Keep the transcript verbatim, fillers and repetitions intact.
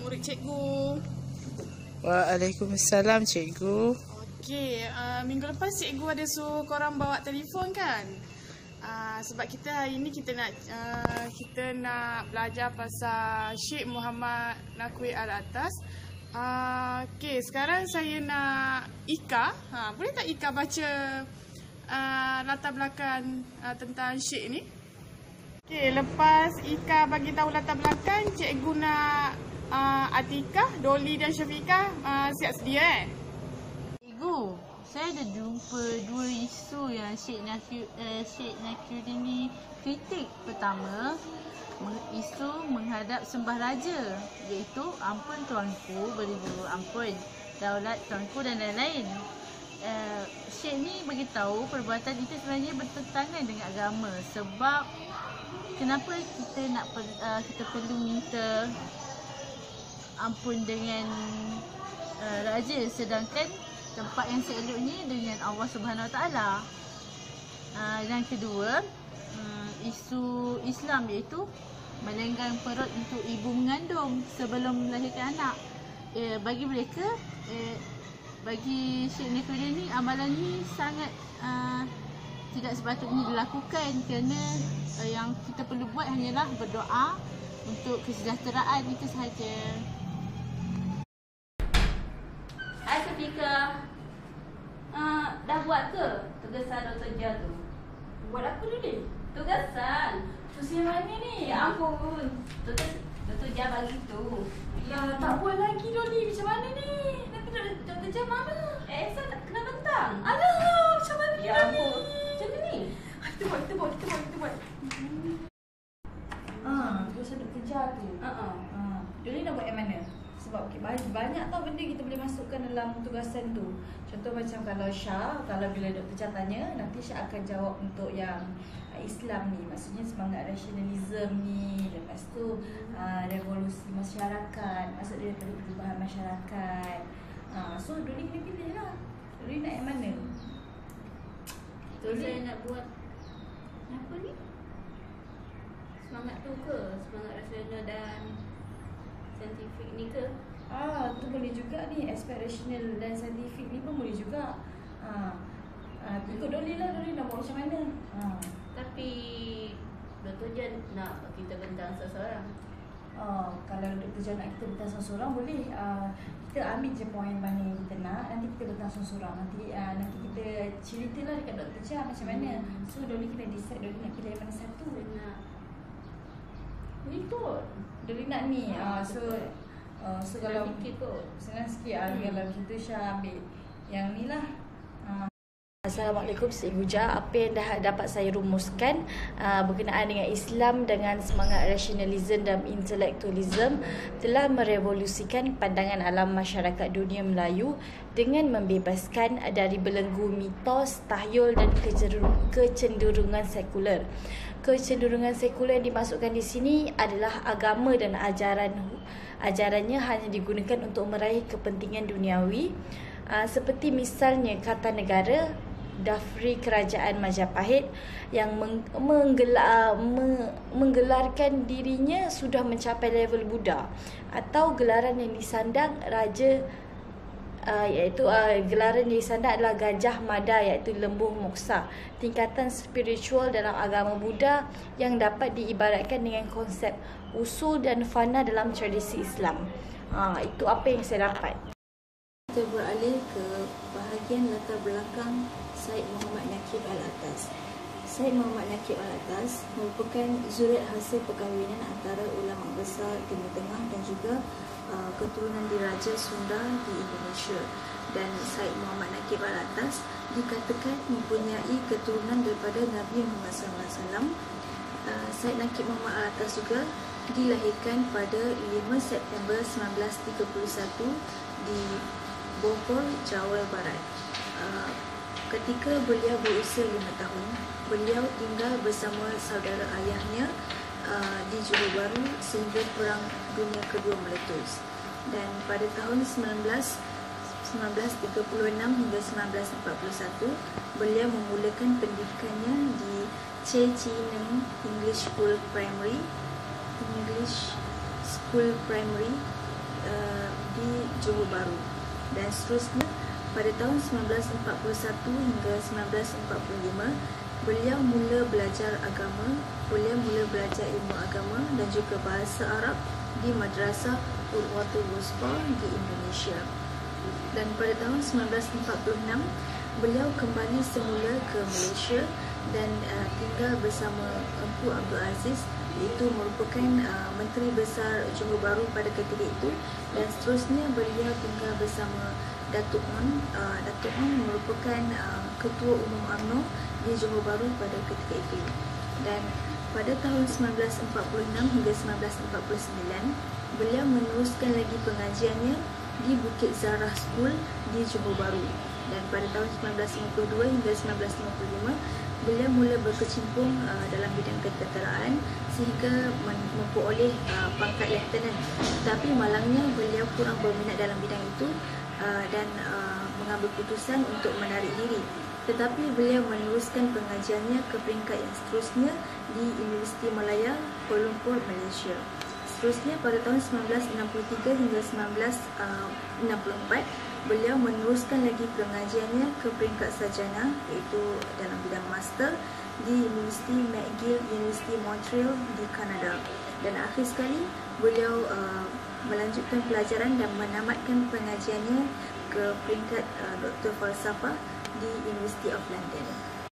murid cikgu. Waalaikumsalam cikgu. Okey, uh, minggu lepas cikgu ada suruh korang bawa telefon kan? Uh, sebab kita hari ni kita nak uh, kita nak belajar pasal Syekh Muhammad Naqwi Al-Atas. Uh, Okey, sekarang saya nak Ika. Ha, boleh tak Ika baca uh, latar belakang uh, tentang Syekh ni? Okey, lepas Ika bagi tahu latar belakang, cikgu nak uh, Atikah, Dolly dan Syafiqah uh, siap sedia eh? Cikgu, saya ada jumpa dua isu yang Syekh Naqwi uh, Syekh Naqwi ini kritik. Pertama, isu menghadap sembah raja, iaitu ampun tuanku, beribu ampun, daulat tuanku dan lain-lain. Uh, Syekh ni beritahu perbuatan itu sebenarnya bertentangan dengan agama. Sebab kenapa kita nak uh, kita perlu minta ampun dengan uh, raja, sedangkan tempat yang seeloknya dengan Allah Subhanahu Wa Taala. Uh, yang kedua, uh, isu Islam iaitu melenggang perut untuk ibu mengandung sebelum melahirkan anak. Uh, bagi mereka, uh, bagi Syekh Naqwi ni, amalan ni sangat uh, tidak sepatutnya dilakukan, kerana uh, yang kita perlu buat hanyalah berdoa untuk kesejahteraan itu sahaja. Hai Syafiqah, uh, dah buat ke tugasan Doktor Jah tu? Buat apa dulu? Tugasan? Tugasan mana ni? Ya ampun, Doktor, Doktor Jah bagi tu. Ya tak buat lagi Dolly, macam mana ni? Tapi Doktor Jah mana? Eh, saya tak kena bentang. Alah, macam mana Ya ampun, macam ni? Kita buat, kita buat, kita buat, kita buat. Ah, tugasan Doktor Jah tu. Uh-uh. Ah, Dolly nak buat yang mana? Sebab okay, banyak tau benda kita boleh masukkan dalam tugasan tu. Contoh macam kalau Syah, kalau bila Doktor Jah tanya, nanti Syah akan jawab untuk yang uh, Islam ni. Maksudnya semangat rasionalism ni. Lepas tu uh, revolusi masyarakat, maksud dia daripada perubahan masyarakat. uh, So Dolly kena pilih lah. Dolly nak yang mana? Tu saya nak buat apa ni? Semangat tu ke? Semangat rasional dan saintifik ni ke? Ah, tu boleh juga ni. Aspek rasional dan saintifik ni pun boleh juga. Ah, ah ikut Dolly lah, Dolly nak buat macam mana. Ah. Tapi Doktor Jah nak kita bentang seseorang. Oh, kalau Doktor Jah nak kita bentang seorang-seorang boleh. Uh, kita ambil je poin mana yang kita nak, nanti kita bentang seorang-seorang. Nanti uh, nanti kita ceritalah dekat Doktor Jah macam mana. Hmm. So Dolly kena decide Dolly nak pilih yang mana satu. Nak ni kot. Dolly nak ni. Ah, uh, so uh, so kalau fikir kot. Senang sikit ah. Hmm. Kalau gitu Syah ambil yang ni lah. Uh. Assalamualaikum Cikgu Jah. Apa yang dah dapat saya rumuskan uh, berkenaan dengan Islam dengan semangat rasionalisme dan intelektualisme telah merevolusikan pandangan alam masyarakat dunia Melayu dengan membebaskan dari belenggu mitos, tahyul dan kecenderungan sekular. Kecenderungan sekular yang dimasukkan di sini adalah agama dan ajaran ajarannya hanya digunakan untuk meraih kepentingan duniawi, uh, seperti misalnya kata negara, Dafri Kerajaan Majapahit yang menggelar, menggelarkan dirinya sudah mencapai level Buddha, atau gelaran yang disandang raja uh, iaitu uh, gelaran yang disandang adalah Gajah Mada, iaitu lembu moksa, tingkatan spiritual dalam agama Buddha yang dapat diibaratkan dengan konsep usul dan fana dalam tradisi Islam. Uh, itu apa yang saya dapat. Kita beralih ke bahagian latar belakang Syekh Muhammad Naqwi Al-Atas. Syekh Muhammad Naqwi Al-Atas merupakan zuriat hasil perkahwinan antara ulama besar Timur Tengah dan juga uh, keturunan diraja Sunda di Indonesia. Dan Syekh Muhammad Naqwi Al-Atas dikatakan mempunyai keturunan daripada Nabi Muhammad sallallahu alaihi wasallam. Uh, Syekh Naqwi Muhammad Al-Atas juga dilahirkan pada lima September sembilan belas tiga puluh satu di Bogor, Jawa Barat. Uh, ketika beliau berusia lima tahun, beliau tinggal bersama saudara ayahnya uh, di Johor Bahru sehingga Perang Dunia Kedua meletus. Dan pada tahun sembilan belas tiga puluh enam hingga sembilan belas empat puluh satu, beliau memulakan pendidikannya di Che Chi Neng English School Primary English School Primary uh, di Johor Bahru. Dan seterusnya pada tahun sembilan belas empat puluh satu hingga sembilan belas empat puluh lima beliau mula belajar agama, beliau mula belajar ilmu agama dan juga bahasa Arab di Madrasah Urwatul Wusqa di Indonesia. Dan pada tahun sembilan belas empat puluh enam beliau kembali semula ke Malaysia dan uh, tinggal bersama Engku Abdul Aziz, iaitu merupakan uh, Menteri Besar Johor Bahru pada ketika itu, dan seterusnya beliau tinggal bersama Datuk On. Uh, Datuk On merupakan uh, Ketua Umum U M N O di Johor Bahru pada ketika itu. Dan pada tahun sembilan belas empat puluh enam hingga sembilan belas empat puluh sembilan beliau meneruskan lagi pengajiannya di Bukit Zarah School di Johor Bahru. Dan pada tahun sembilan belas lima puluh dua hingga sembilan belas lima puluh lima beliau mula berkecimpung uh, dalam bidang ketenteraan sehingga memperoleh uh, pangkat lieutenant. Tapi malangnya beliau kurang berminat dalam bidang itu uh, dan uh, mengambil keputusan untuk menarik diri. Tetapi beliau meneruskan pengajiannya ke peringkat yang seterusnya di Universiti Malaya, Kuala Lumpur, Malaysia. Seterusnya pada tahun sembilan belas enam puluh tiga hingga sembilan belas enam puluh empat beliau meneruskan lagi pengajiannya ke peringkat sarjana, iaitu dalam bidang master di Universiti McGill, Universiti Montreal di Kanada. Dan akhir sekali beliau uh, melanjutkan pelajaran dan menamatkan pengajiannya ke peringkat uh, Doktor Falsafah di University of London.